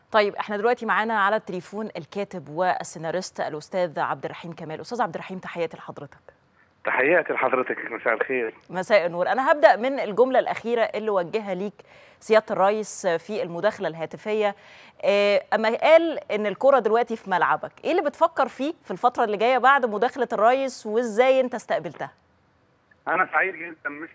طيب احنا دلوقتي معانا على التليفون الكاتب والسيناريست الأستاذ عبد الرحيم كمال. أستاذ عبد الرحيم، تحياتي لحضرتك. تحياتي لحضرتك، مساء الخير. مساء النور. أنا هبدأ من الجملة الأخيرة اللي وجهها ليك سيادة الرئيس في المداخلة الهاتفية، أما قال إن الكرة دلوقتي في ملعبك. إيه اللي بتفكر فيه في الفترة اللي جاية بعد مداخلة الرئيس وإزاي أنت استقبلتها؟ أنا سعيد جدا، مش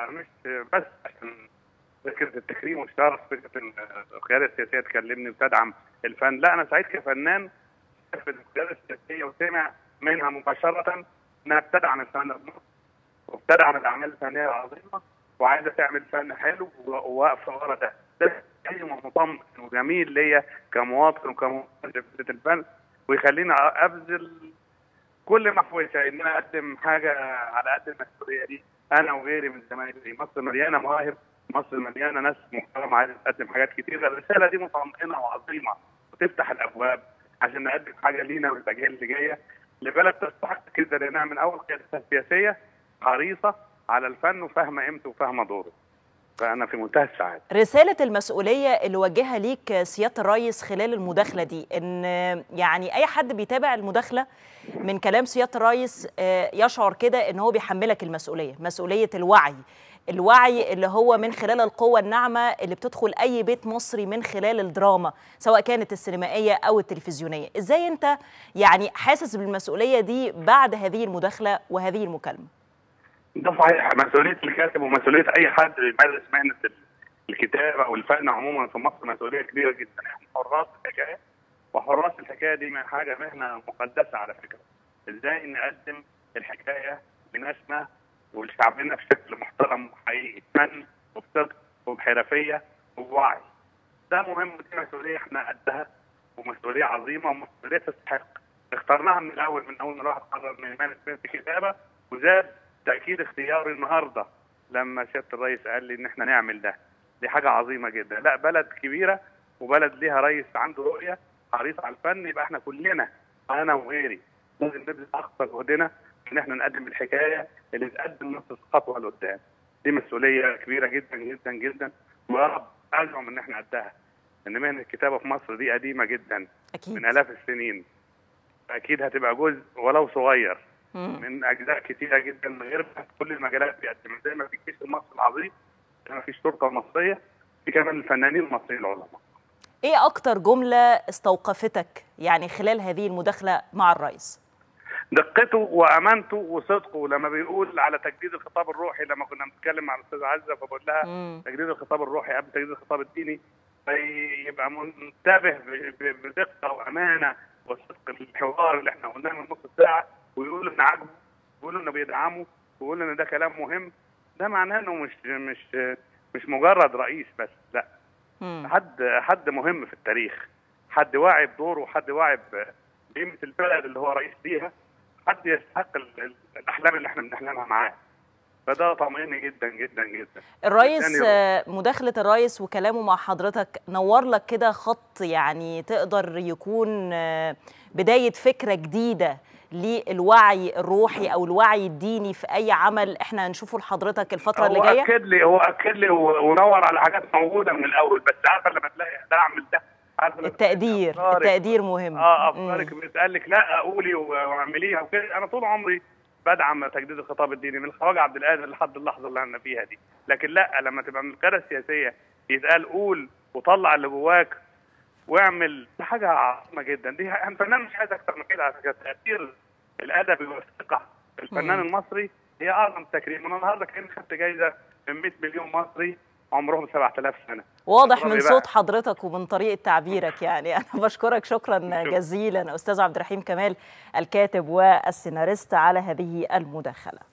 بس عشان فكرة التكريم والشرف، فكرة إن القيادة السياسية تكلمني وتدعم الفن، لا أنا سعيد كفنان في القيادة السياسية وسمع منها مباشرة إنها بتدعم الفن المصري وبتدعم الأعمال الفنية العظيمة وعايزة تعمل فن حلو وواقفة ورا ده. ده شيء مطمئن وجميل ليا كمواطن وكمواطن في الفن، ويخليني أبذل كل ما في وسعي إن أنا أقدم حاجة على قد المسؤولية دي أنا وغيري من زمايلي. مصر مليانة مواهب، مصر مليانة ناس محترمة عايزة تقدم حاجات كتير. الرسالة دي مطمئنة وعظيمة وتفتح الأبواب عشان نقدم حاجة لينا والأجيال اللي جاية لبلد تستحق كده، لأنها من أول قيادتها السياسية حريصة على الفن وفاهمة قيمته وفاهمة دوره. فأنا في منتهى السعادة. رسالة المسؤولية اللي وجهها ليك سيادة الرئيس خلال المداخلة دي، إن يعني أي حد بيتابع المداخلة من كلام سيادة الرئيس يشعر كده إن هو بيحملك المسؤولية، مسؤولية الوعي اللي هو من خلال القوة الناعمة اللي بتدخل أي بيت مصري من خلال الدراما سواء كانت السينمائية أو التلفزيونية. إزاي أنت يعني حاسس بالمسؤولية دي بعد هذه المداخلة وهذه المكالمة؟ ده صحيح، مسؤولية الكاتب ومسؤولية أي حد بيمارس مهنة الكتابة أو الفن عموما في مصر مسؤولية كبيرة جدا. احنا حراس الحكاية، وحراس الحكاية دي من حاجة مهنة مقدسة على فكرة. ازاي نقدم الحكاية لناسنا ولشعبنا بشكل محترم وحقيقي، فن وبصدق وبحرفية وبوعي. ده مهم، ودي مسؤولية احنا قدها ومسؤولية عظيمة ومسؤولية تستحق. اخترناها من الأول ما الواحد قرر من مهنة الكتابة، وزاد تأكيد اختياري النهارده لما سيادة الرئيس قال لي إن احنا نعمل ده. دي حاجة عظيمة جدا. لا، بلد كبيرة وبلد ليها رئيس عنده رؤية حريص على الفن، يبقى احنا كلنا أنا وغيري لازم نبذل أقصى جهدنا إن احنا نقدم الحكاية اللي تقدم نص خطوة لقدام. دي مسؤولية كبيرة جدا جدا جدا، ويا رب أزعم إن احنا قدها. إن مهنة الكتابة في مصر دي قديمة جدا أكيد. من آلاف السنين. أكيد هتبقى جزء ولو صغير من اجزاء كتيره جدا غير كل المجالات بيقدم. زي ما في الجيش المصري العظيم، زي ما في الشرطه المصريه، في كمان الفنانين المصريين العظماء. ايه اكتر جمله استوقفتك يعني خلال هذه المداخله مع الرئيس؟ دقته وامانته وصدقه لما بيقول على تجديد الخطاب الروحي. لما كنا بنتكلم مع الاستاذه عزه فبقول لها تجديد الخطاب الروحي قبل تجديد الخطاب الديني، فيبقى منتبه بدقه وامانه وصدق الحوار اللي احنا قلناه من نص ساعه، ويقولوا ان عاجبه، ويقولوا انه بيدعمه، ويقولوا ان ده كلام مهم. ده معناه انه مش مجرد رئيس بس، لا، حد مهم في التاريخ، حد واعي بدوره، وحد واعي بقيمه البلد اللي هو رئيس ليها، حد يستحق الاحلام اللي احنا بنحلمها معاه. فده طمئني جدا جدا جدا. الرئيس، مداخلة الرئيس وكلامه مع حضرتك نور لك كده خط يعني تقدر يكون بداية فكرة جديدة للوعي الروحي أو الوعي الديني في أي عمل احنا هنشوفه لحضرتك الفترة اللي جاية؟ هو أكد لي ونور على حاجات موجودة من الأول، بس عارفة لما تلاقي ده أعمل ده، التقدير مهم. أفكارك بتقال لك لا قولي واعمليها وكده. أنا طول عمري بدعم تجديد الخطاب الديني من الخواجة عبد القادر لحد اللحظة اللي احنا فيها دي، لكن لا، لما تبقى من القيادة السياسية يتقال قول وطلع اللي جواك واعمل، دي حاجة عظيمة جدا. دي الفنان مش عايز أكتر من كده على فكرة. التأثير الأدبي والثقة في الفنان المصري هي أعظم تكريم. أنا النهارده كأني خدت جايزة من 100 مليون مصري عمرهم 7000 سنة. واضح من صوت حضرتك ومن طريقة تعبيرك يعني. أنا بشكرك شكرا جزيلا أستاذ عبد الرحيم كمال الكاتب والسيناريست على هذه المداخلة.